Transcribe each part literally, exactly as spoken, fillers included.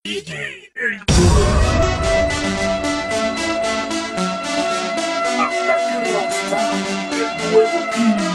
D J El Toro. Hasta que Rockstar, el nuevo King.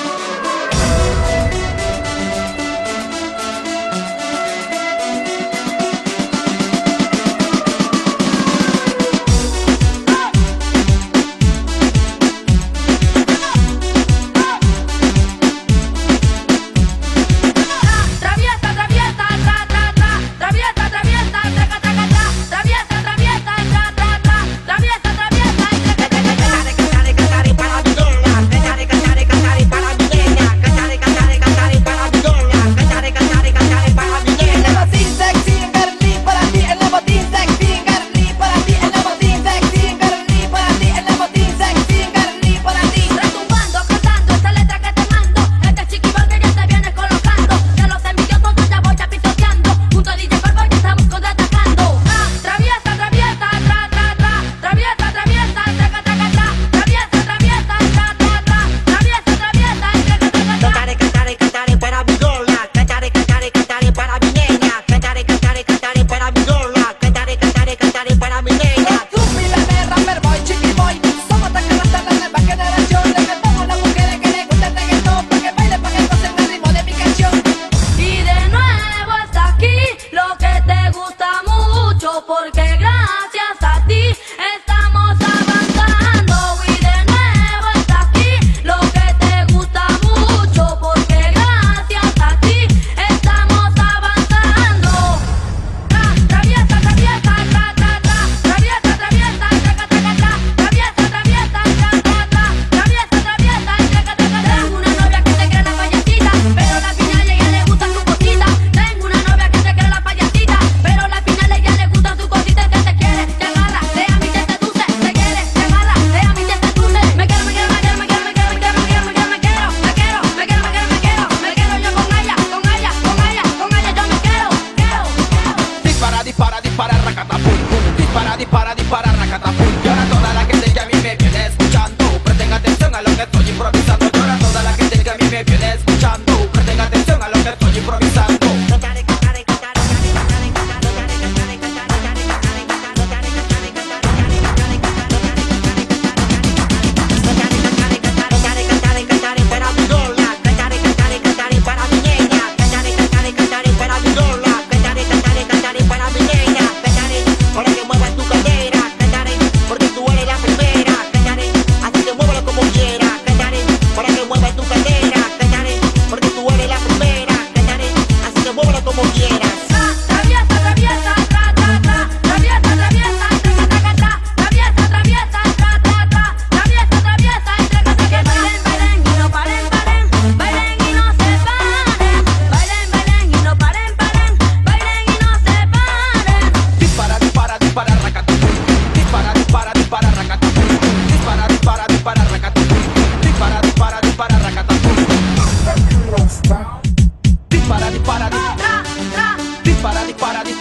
Dispara, dispara, racatapum. Y ahora toda la gente que a mí me viene escuchando, presten atención a lo que estoy improvisando. Y ahora toda la gente que a mí me viene escuchando, presten atención a lo que estoy improvisando. Dispara, dispara, dispara, dispara,